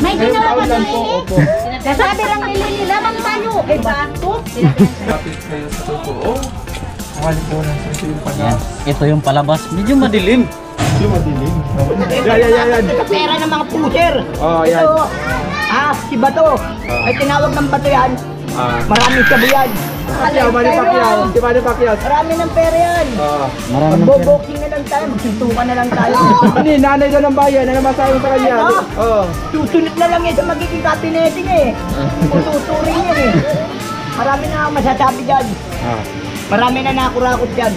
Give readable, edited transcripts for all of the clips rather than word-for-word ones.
May ginawa lang po, opo. Sabi lang nila, man tayo. Eh, bastos. Kapit kayo sa totoo. Nakali po ng sa yung pala. Ito yung palabas. Medyo madilim. Yung madilim. Yan. Pera ng mga pusher. Oh, yan. Ito, si Bato. Ay tinawag ng Bato yan. Maraming sabi yan. Pacquiao, Manny Pacquiao. Si Manny Pacquiao. Marami ng pera yan. Marami ng Magbo-booking na lang tayo. Magsusukan na lang tayo. Hindi, nanay daw ng bayan. Ano masabi mo sa kanya? Oo. Susunod na lang yan sa magiging kabineting eh. Tuturing yan eh. Marami na akong masasabi dyan. Marami na nakurakot dyan.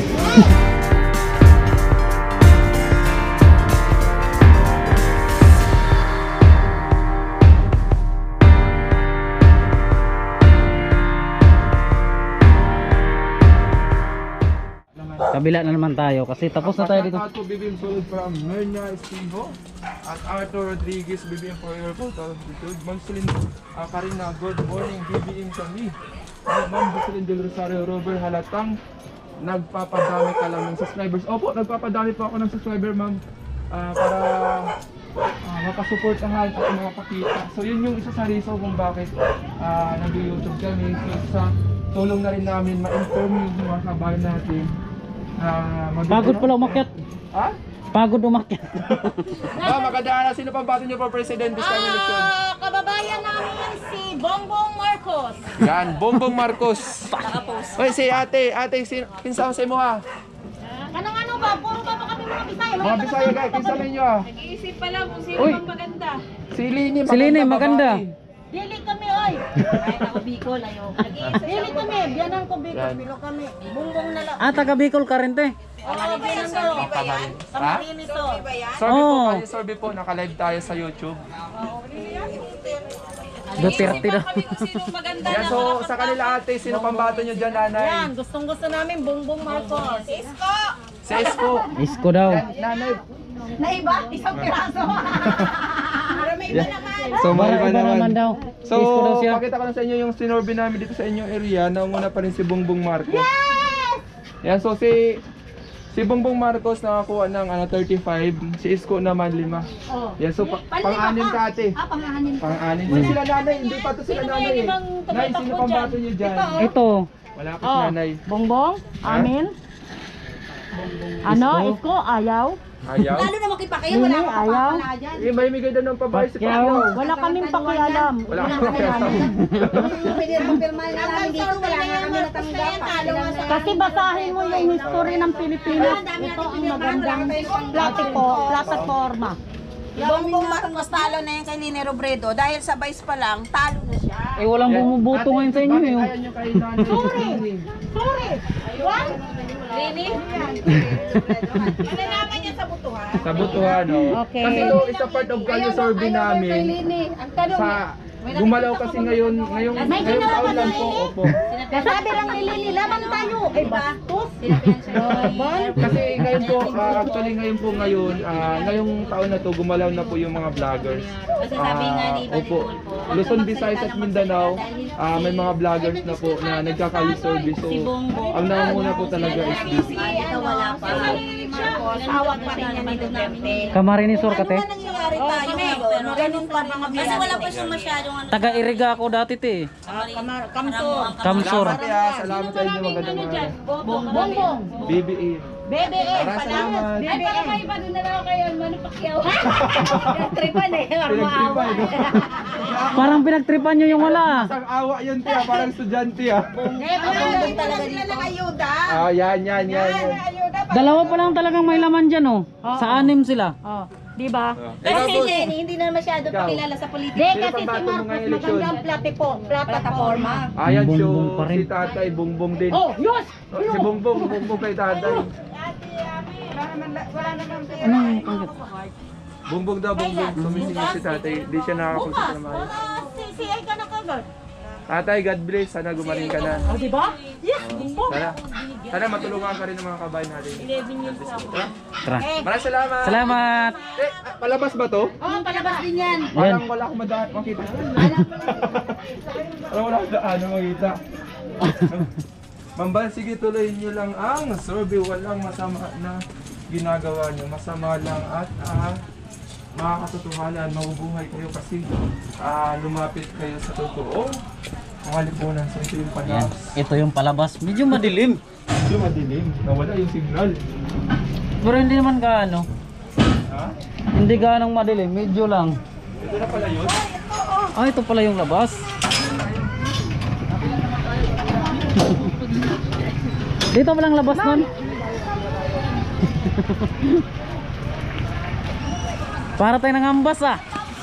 Kabila na naman tayo kasi tapos na tayo dito. At bibim sulod from Merna Estivo at Arthur Rodriguez bibim for your total attitude. Monselin Karina, good morning bibim sa me. Ma'am Jocelyn Del Rosario, Robert Halatang, nagpapadami ka lang ng subscribers. Opo, nagpapadami po ako ng subscriber ma'am para mapasuportahan at makapakita. So yun yung isa sa reason kung bakit nag-YouTube kami. So sa tulong na rin namin ma-inform yung mga kabayan natin. Pagod pala umakyat. Ha? Pagod umakyat. Magandaan na. Sino pang bato nyo for president this time election? Kababayan namin si Bongbong Marcos. Yan, Bongbong Marcos. Oy, si ate, kinsa sa imo ha? Anong ano ba? Puro ba kami mga Bisaya? Mga Bisaya guys, kinsa ninyo ha? Nag-iisip pa lang kung sino Uy. bang maganda. Si Lini, Si Lini, maganda. Dili kami, oy. Ay, ako Bicol, ayaw. Dili kami. Biyanan ko, Bicol. Bilo kami. Bongbong na lang. Ah, taga Bicol ka rin te. Oo, biyanan ko. Ha? Kamarin ito. Sorry po, Oh. kayo sorry po, naka-live tayo sa YouTube. Duterte daw. Kami kung sino maganda Yan, na so sa kanila ate, sino pang bato nyo dyan nanay? Yan, gustong-gusto namin Bongbong Marcos. Si Esko. Isko daw. Nanay. Naiba, isang piraso. Para may iba naman. So Iba naman daw. So, Isko daw siya. pakita ko lang sa inyo yung sinorbe namin dito sa inyong area. Naunguna pa rin si Bongbong Marcos. Yan, so si Bongbong Marcos nakakuha ng 35, si Isko naman 5. Oh. Yan, so pang-anim ka ate. Pangahanin. Pang-anim. Uy, sila nanay, hindi pa to sila nanay eh. Nay, sino pang bato nyo dyan? Ito. Wala pa si nanay. Bongbong? Amin? Ano? Isko? Ayaw? Ayaw? Lalo na makipakayo, Lili? wala akong Ayaw? papapala dyan. Eh, may migay daw ng pabahay si Pacquiao. Pacquiao. Wala kaming pakialam. Wala kang pakialam. Pwede rin pirma na namin dito, wala nga kami natanggap. Kasi basahin mo yung history ng Pilipinas. Ito ang magandang plataforma. Bongbong Marcos talo na yan kay Lini Robredo dahil sa vice pa lang, talo na siya. Eh walang bumuboto ngayon sa inyo eh. Ayan yung kay nanay. Sorry! What? Lini? Nalalaman niya sa butuhan. Sa butuhan, no? Okay. Kasi ito, isa part of value survey namin. Ang tanong, Sa gumalaw kasi ngayong taon lang po, opo. sabi lang nila, man tayo. Eh, bastos. Kasi ngayon po, ngayong taon na to, gumalaw na po yung mga vloggers. Masasabi nga ni Iba Opo, Luzon, Visayas at Mindanao, may mga vloggers na po na nagkaka-service. So, ang nangunguna po talaga is this. Ito wala pa. Hawak pa rin niya ni Duterte. Kamarinisor ka te. Ano nangyayari tayo ngayon? Ganun pa mga biyano. Kasi wala pa siyang masyadong ano. Taga Iriga ako dati te. Kamsor. Salamat sa inyo, magandang umaga. Bongbong. BBA. BBM. Maraming salamat. Ay, parang may iba din na lang kayo. Mano Pacquiao. Tripan eh. Pinagtripan, no? Parang pinagtripan nyo yung wala. Isang awa yun, tiya, parang estudyante, ah. Bongbong talaga dito. Yan. Dalawa pa lang talagang may laman dyan oh. Sa 6 sila. Oh, di ba? Ikaw, Kasi boss. Jenny, hindi na masyado Ikaw. pakilala sa politika. Di, Sino kasi pang si bato mo Marcos ngayong eleksyon? magandang plataforma. Ayan, Bongbong so pa rin. si tatay, Bongbong din. Oh, yun! Si Bongbong kay tatay. Anong pangkat? Bongbong daw, Bongbong. Sumisingit si tatay. Hindi siya nakakapunta sa maayos. Si ay ka na kagad. Tatay, God bless. Sana gumaling ka na. Oh, di ba? Yes, Bongbong. Sana matulungan ka rin ng mga kabayan natin. 11 years ako. Tara. Maraming salamat. Salamat. Palabas ba to? Oo, palabas din yan. Parang wala akong makita. Parang wala akong daan makita. Mambal, sige tuloy nyo lang ang survey. Walang masama na ginagawa nyo. Masama lang at mga katotohanan, mabubuhay kayo kasi lumapit kayo sa totoo. Mga lipunan, so ito yung Yan. palabas. Ito yung palabas. Medyo madilim. Ito madilim, nawala yung signal. Pero hindi naman gaano. Ha? Hindi gaanong madilim. Medyo lang. Ito na pala yun. Ah, ito pala yung labas. Dito palang labas nun. Para tayo nangambas ah.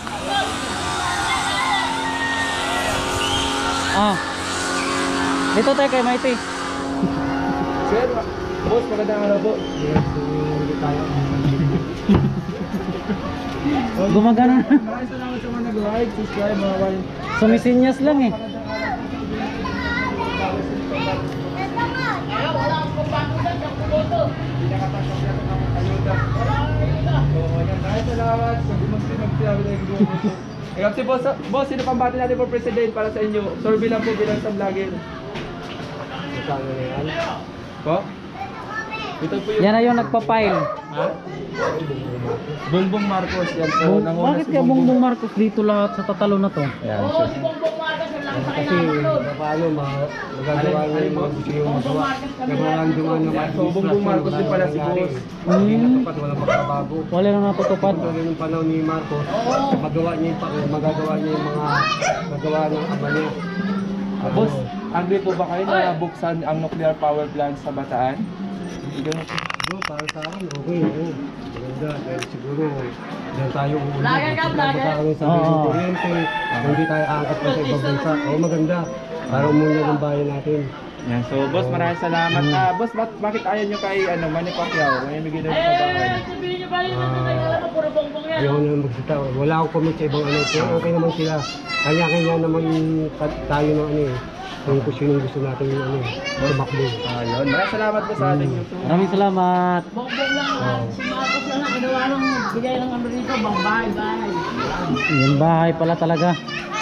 Ah. Dito tayo kay Mighty. Sir, boss, magandang araw po. Gumagana. Maraming salamat sa mga nag-like, subscribe, mga kabayan. Sumisinyas lang eh. Maraming salamat sa magsabi na grupo. Si boss, sino pang bati natin po president para sa inyo? Survey lang po bilang sa vlogger. Po? Ito po yung... Yan na yung nagpa-file. Ha? Bongbong Marcos yan po. Bakit kaya Bongbong Marcos dito lahat sa tatalo na to? Yan. Kasi paano magagawa niya yung mga gusto yung magawa. Nararamdaman naman. So, Bongbong Marcos din pala si boss. Hindi natupad, walang pagkabago. Wala nang natutupad. Ito rin yung panahon ni Marcos, magagawa niya yung mga magawa ng ama niya. Boss, agree po ba kayo na buksan ang nuclear power plant sa Bataan? Para sa akin, okay. Maganda, dahil siguro dahil tayo ulit. Magkakaroon sa kuryente, hindi tayo angkat pa sa ibang bansa. Maganda, para umunlad ng bayan natin. Yan. So, boss, maraming salamat. Boss, bakit ayaw nyo kay Manny Pacquiao? May bigay na yung kabahay. Ayaw na magsita. Wala akong comment sa ibang ano. Pero okay naman sila. Kanya-kanya naman tayo ng ano eh. Kung sino gusto natin yung ano eh. Tumakbo. Ayun. Maraming salamat po sa ating YouTube. Maraming salamat. Yung bahay pala talaga.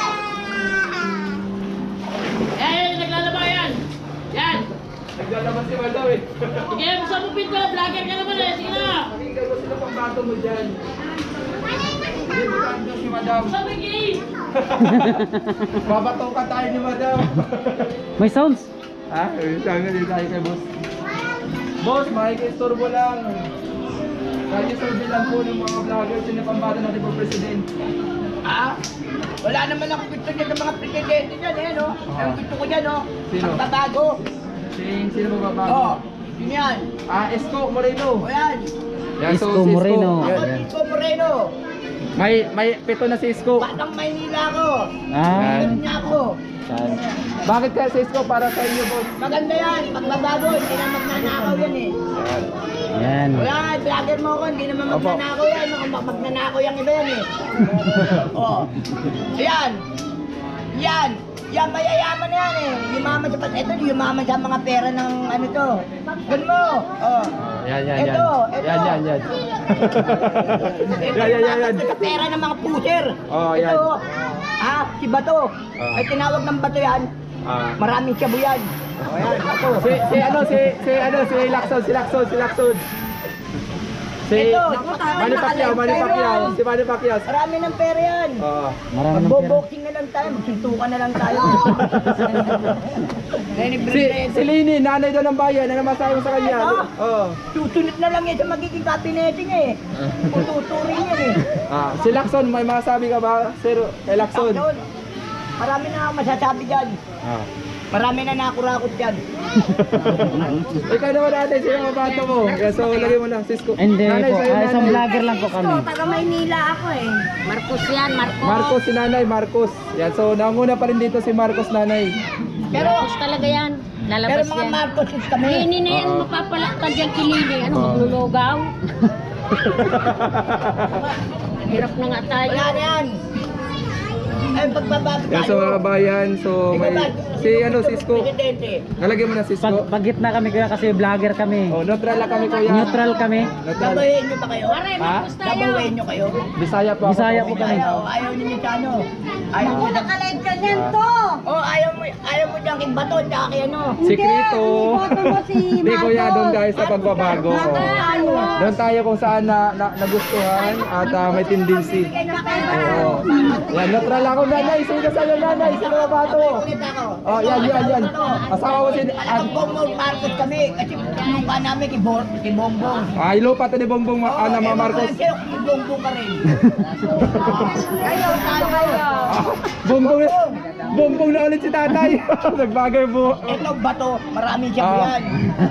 Naglalabas si Madaw eh. Sige, buksan mo pinto. Vlogger ka naman eh. Sige na. Pakinggan mo sila pang bato mo dyan. Hindi mo tayo si Madam. Buksan mo yung gate. Babato ka tayo ni Madam. May sounds. Ha? Sana din tayo kay boss. Boss, makikistorbo lang. Kaya survey lang po ng mga vloggers. Sino pang bato natin po president? Wala naman ako gusto niya ng mga presidente dyan eh, no? Ang gusto ko dyan, no? Sino? Pagbabago. Sino magbabago? Yun yan. Esko Moreno. O yan. Yan, Isko si Moreno. Ako, Yan. Isko Moreno. May pito na si Isko. Batang Maynila ako. Ah. Ganun niya ako. Yan. Bakit kaya si Isko para sa inyo, boss? Maganda yan. Pagbabago, hindi na magnanakaw yan eh. Yan. O yan, vlogger mo ako, hindi naman Opo. magnanakaw yan. Magnanakaw yung iba yan eh. O. Yan. Yan. Yan, mayayaman na yan eh. Yumaman sa ito, yumaman sa mga pera ng ano to. Gan mo. O. Yan. Ito. Yan. Ito, Yan. yumaman sa pera ng mga puser. Oh, yan. Ito. Si Bato. Ay tinawag ng Bato yan. Maraming siyabu yan. O yan, Bato. Si Lacson. Ito. Manny Pacquiao. Si Manny Pacquiao. Marami ng pera yan. Oo. Marami ng pera. Magbo-boxing na lang tayo, magsuntukan na lang tayo. Si Lini, nanay daw ng bayan. Ano masabi mo sa kanya? Ano? Oo. Susunod na lang yan sa magiging kabineting eh. Tuturing yan eh. Si Lacson, may masabi ka ba, sir? Kay Lacson? Takson. Marami na akong masasabi dyan. Marami na nakurakot dyan. Ikaw naman natin, sino mabato mo? Yeah, so, lagay mo na, Cisco. Hindi Nanay, po. sa'yo, Isang nanay. vlogger lang po kami. Taga Maynila ako eh. Marcos yan, Marcos. Marcos, si nanay, Marcos. Yan, so, nanguna pa rin dito si Marcos, nanay. Pero, Marcos talaga yan. pero Lalabas mga yan. Marcoses kami. Lini na yan, mapapalakad yan kilini. Ano, maglulugaw? Hirap na nga tayo. Wala na yan. Ay, pagbabago Yan, so, mga kabayan, so, may, si, Cisco. Presidente. Nalagay mo na, Cisco. Pag gitna kami kuya kasi vlogger kami. Oh, neutral lang kami, kuya. Neutral kami. Neutral. Dabawiin nyo ba kayo? Pare, Ha? Marcos tayo. Dabawiin nyo kayo? Bisaya po ako. Bisaya po kami. Ayaw ninyo sa ano? Ayaw nyo sa Naka-live ka Ganyan to. Oh, ayaw mo diyang ibato, tsaka ano. Sikreto. Iboto mo si Hindi kuya, Marcos. doon tayo sa pagbabago. Doon tayo kung saan nagustuhan at may tendency. Oo. Yan, neutral ako nanay. Sino sa'yo nanay? Sino mabato? Ulit ako. Oh, yan. Asawa ko si... Ang Bongbong Marcos kami, kasi lupa namin kay Bongbong. Ay, lupa to ni Bongbong Mama Marcos. Kaya kay Bongbong ka rin. Kayo, kayo. Bongbong na ulit si tatay. Nagbagay po. Ito bato, marami siya yan.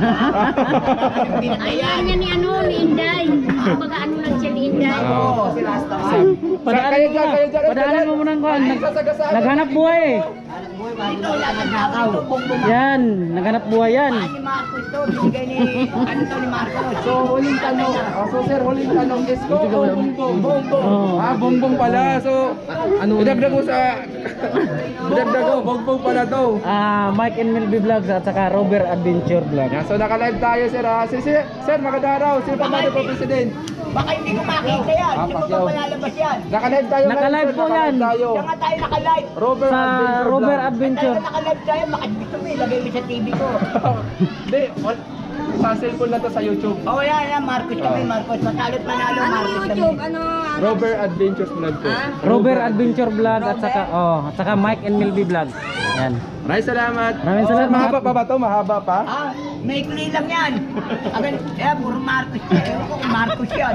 Ayaw niya ni ano, ni Inday. Kumbaga ano lang siya ni Inday. Oo, si Rasta. Kayo dyan. Padaanan mo muna kuan. Sasagasaan. Naghanap buhay eh. Ito, nagnakaw. Bongbong Yan, naghanap buhay yan. ni Marcos to, binigay ni, ano to ni Marcos. So, huling tanong. So, sir, huling tanong. Isko o Bongbong? Oh. Bongbong pala. So, idagdag ko sa... Idagdag ko, Bongbong pala to. Mike and Milby Vlogs at saka Robert Adventure Vlog. Yan, so, naka-live tayo, sir. Sir, magandang araw. Sino pa ba po, President? Baka hindi ko makita yan. Hindi mo pa palalabas yan. Naka-live tayo. Naka-live po yan. Tayo. Kaya nga tayo naka-live. Robert Sa Adventure Robert Vlog. Adventure. Tayo naka-live tayo, makadbito mo, ilagay mo sa TV ko. Hindi, sa cellphone na to sa YouTube. Oo, yan, Marcos kami, Marcos. Matalot manalo, Marcos kami. Robert Adventures Vlog po. Robert Adventure Vlog at saka Mike and Milby Vlog. Yan. Maraming salamat. Maraming salamat. Mahaba pa ba to? Mahaba pa? Maikli lang yan. Puro Marcos yan. Ewan ko kung Marcos yan.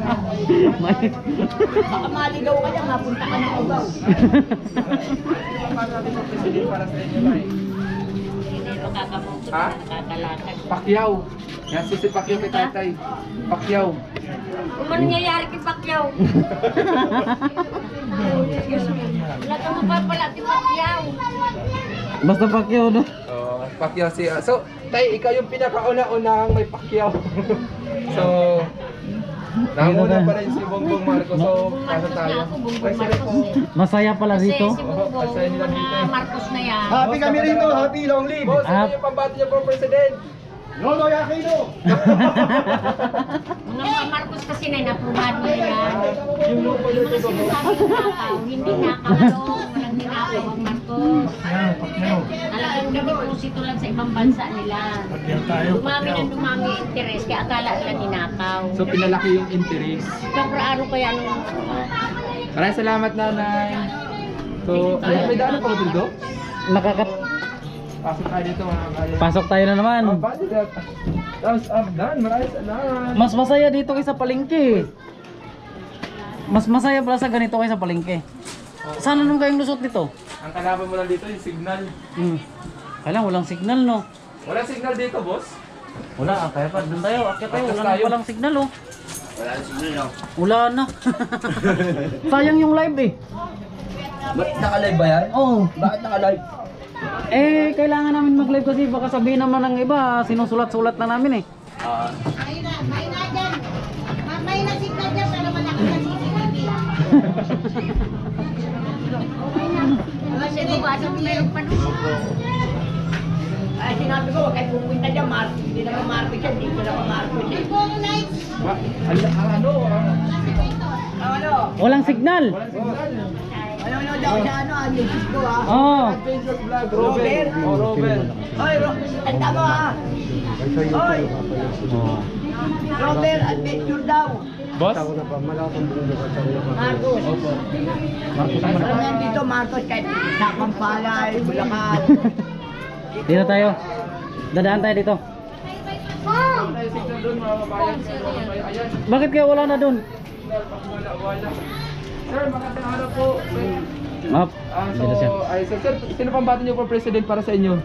Baka maligaw ka dyan, napunta ka ng Ugaw. Para sa inyo, Nay. Ha? Pacquiao. Yan si Pacquiao kay tatay. Pacquiao. Kung ano nangyayari kay Pacquiao? Wala kang mapapala kay Pacquiao. Basta Pacquiao no. Pacquiao si... So, tay, ikaw yung pinakauna-unahang may Pacquiao. So, nanguna pa rin si Bongbong Marcos. So, kasa tayo. Ay, po. Masaya pala Kasi dito. si Bongbong, mga Marcos na yan. Happy kami rito, happy long live. Boss, ano yung pambati niyo for President? Nonoy Aquino. Mga Marcos kasi na naprubahan mo yan. Yung mga sinasabing nakaw, hindi nakaw. Walang ninakaw ang Marcos. Talagang deposito lang sa ibang bansa nila. Dumami ng dumami yung interes, kaya akala nila ninakaw. So, pinalaki yung interest. Kapra araw kaya nung Maraming salamat, nanay. So, may daan pa ba dito? Pasok tayo dito, mga kabayan. Pasok tayo na naman. Bali that. Thumbs up, Dan. Maraming salamat. Mas masaya dito kaysa palengke. Mas masaya pala sa ganito kaysa palengke. Sana nung kayong lusot nito? Ang kalaban mo lang dito, yung signal. Kailang walang signal no. Walang signal dito, boss. Wala, kaya pa doon tayo. Akyat tayo, Akyat wala tayo. na palang signal oh. Wala na signal no. Wala na. Sayang yung live eh. Ba't naka-live ba yan? Oo. Bakit naka-live? Kailangan namin mag-live kasi baka sabihin naman ng iba, sinusulat-sulat na namin eh. May nasignan dyan, pero malaki na CCTV. kasi bubasa mo meron pa nun. Ay, sinabi ko, huwag kayo pupunta dyan, Marcos. Hindi naman Marcos yan, dito naman Marcos eh. Ano? Walang signal. Ano daw sa YouTube ko ha? Oo. Adventure Vlog, Robert. Oh, Robert. Oy, ang tama ha? Oy, Robert Adventure daw. Boss? Marcos. Alam yan dito, Marcos, kahit sa Kampalay, Bulacan. Dito tayo. Dadaan tayo dito. Tayo signal doon, mga kabayan. Ayan. Bakit kaya wala na doon? Wala. Sir, magandang araw po. Map. Dito siya. Sir, sino pang bati niyo for President para sa inyo?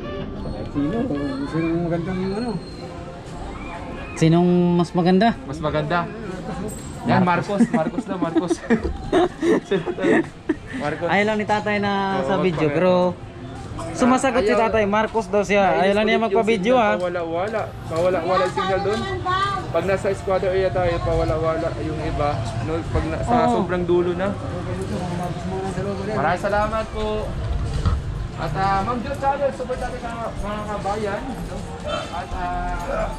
Sino magandang ano? Sinong mas maganda? Mas maganda. Yan, Marcos. Marcos na, Marcos. Marcos. Ayaw lang ni tatay na sa Oo, video, magpaka- pero sumasagot si Ayaw. tatay, Marcos daw siya. Ayaw lang niya magpa-video ha. Pawala-wala. Pawala-wala yung signal doon. Pag nasa squatter area tayo, pawala-wala yung iba. No, pag sa Oo. sobrang dulo na. Maraming salamat po. At Ma'am Jot Channel, support natin mga kabayan. No? At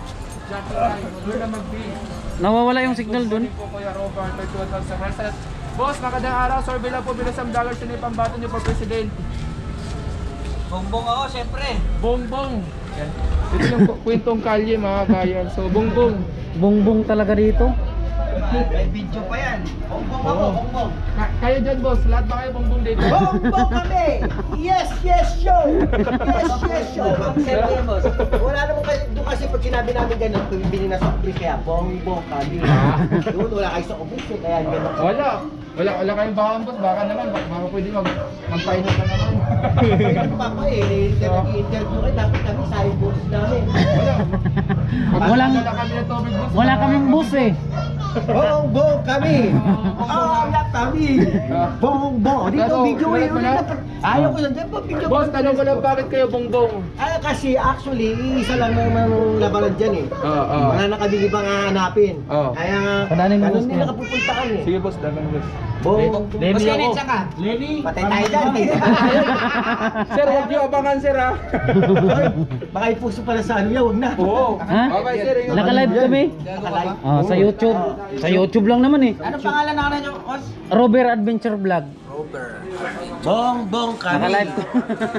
Jackie Rai, Lula Magbi. Nawawala yung signal doon. Po Kuya Robert, 31,000. Boss, magandang araw. Survey lang po bilang sa vlogger. Sino yung pambato niyo for president? Bongbong ako, syempre. Bongbong. Yan. Ito yung kwentong kalye mga kayan. So, bongbong. Bongbong talaga dito. May video pa yan. Bongbong ako, bongbong. Kayo dyan, boss. Lahat ba kayo bongbong dito? Bongbong kami! Yes, yes, show! Yes, yes, show! Siyempre, boss. Wala naman kasi, doon kasi pag sinabi namin ganun, bibili na sa office, kaya bongbong kami. Doon, wala kayo sa office, kaya ganun. Wala kayong bahan, boss. Baka naman, baka pwede magpainom ka naman. Ganun pa pa eh, nag-i-interview kayo, dapat kami sa boss namin. Walang- Wala kami na tubig, boss. Wala kaming bus eh. Bongbong kami! Wala kami! Bongbong! Dito, Kaso, video eh. wala na. Ayaw ko nandiyan pa, video. Boss, tanong ko lang bakit kayo bongbong? Ay, kasi actually, isa lang naman labanan dyan eh. Wala na kami ibang hahanapin. Oo. Kaya, Kadaling ganun boss din niya. nakapupuntaan eh. Sige, boss. Dagan, boss. Lenny ako. Patay tayo dyan eh. Sir, huwag niyo abangan, sir, ha? Hoy, baka ipuso pala sa ano yan, huwag na. Oo. Ha? Okay, sir. Naka-live kami. Nakalive. Oh, sa YouTube. Sa YouTube lang naman eh. Ano pangalan na kanyo, Os? Robert Adventure Vlog. Bongbong kami. Naka-live ko.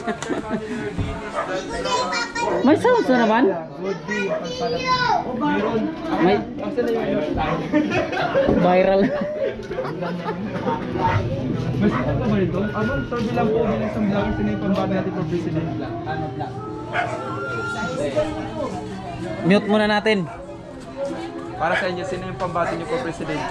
May sounds na naman. May viral. Mas ano ba ito? Amang survey lang po bilang sa vlogger. Sino yung pambato natin for president? Mute muna natin. Para sa inyo, sino yung pambato niyo for president?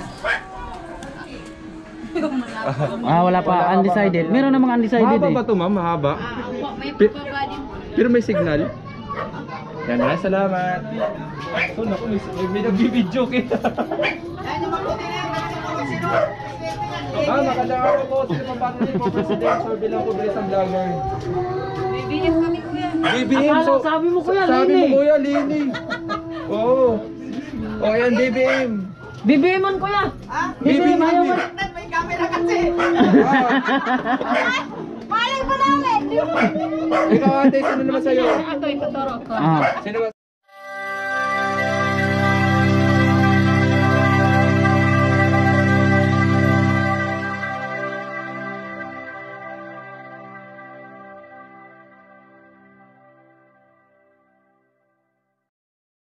Wala pa. Undecided. Meron namang undecided Mahaba eh. ba ito, ma'am? Mahaba? May Pi- pababa din. Pero may signal. Yan na, salamat. So, naku, may nagbibidyo kita. Magandang araw po. Sino pambato niyo for president? Survey lang po bilang sa vlogger. Bibigyan kami kuya. BBM, so, Sabi mo kuya, sabi mo Lini. kuya, Lini. Oo. Oh, yan, BBM. BBM-on kuya. BBM ayaw mo. May camera kasi. Malay ko namin! Ikaw ate, sino naman sa'yo? Ako, ituturo ko. Ah. Sino ba?